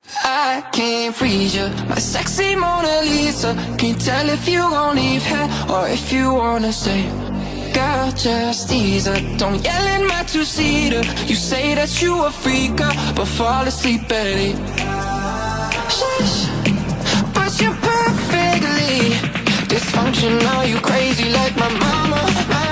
I can't freeze you, my sexy Mona Lisa. Can't tell if you gon' leave here or if you wanna stay. Girl, just ease up, don't yell in my two-seater. You say that you a freak, girl, but fall asleep early. Shush, but you're perfectly dysfunctional. You crazy like my mama,